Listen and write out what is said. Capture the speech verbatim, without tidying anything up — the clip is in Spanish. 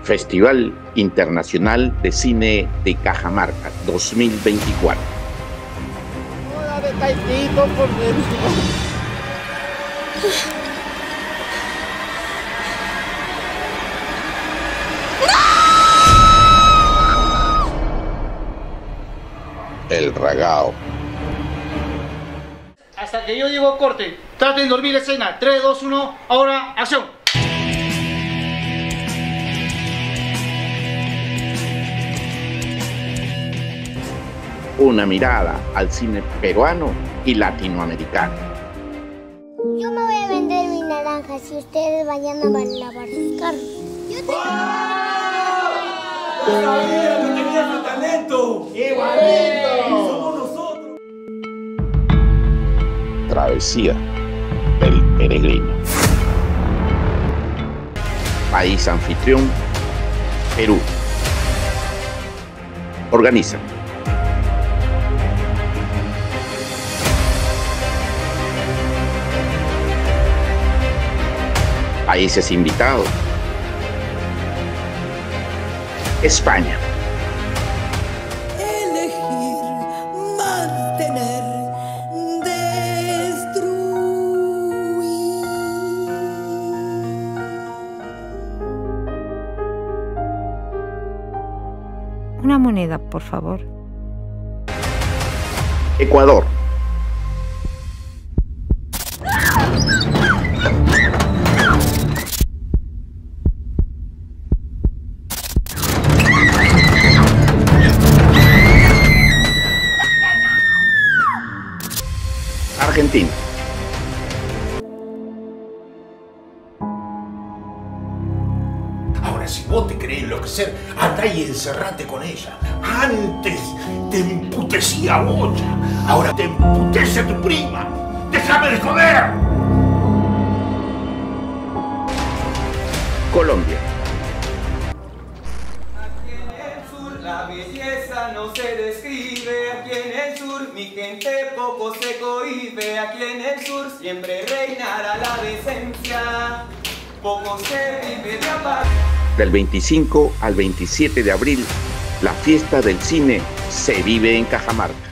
Festival Internacional de Cine de Cajamarca dos mil veinticuatro. El Ragao. Hasta que yo digo corte, traten de dormir escena. tres, dos, uno, ahora, acción. Una mirada al cine peruano y latinoamericano. Yo me voy a vender mi naranja si ustedes vayan a lavar sus carros. Yo te... ¡Oh! ¡Sabía que tenías tu talento! ¡Igualito! ¡Somos nosotros! Travesía del peregrino. País anfitrión, Perú. Organiza países invitados. España. Elegir, mantener, destruir. Una moneda, por favor. Ecuador. Argentina. Ahora, si vos te querés enloquecer, andá y encerrate con ella. Antes te emputecía a Bocha, ahora te emputece a tu prima. ¡Déjame de joder! Colombia. Aquí en el sur la belleza no se describe. Aquí en el sur mi gente poco se cohíbe. Aquí en el sur siempre reinará la decencia. Poco se vive de amar. Del veinticinco al veintisiete de abril, la fiesta del cine se vive en Cajamarca.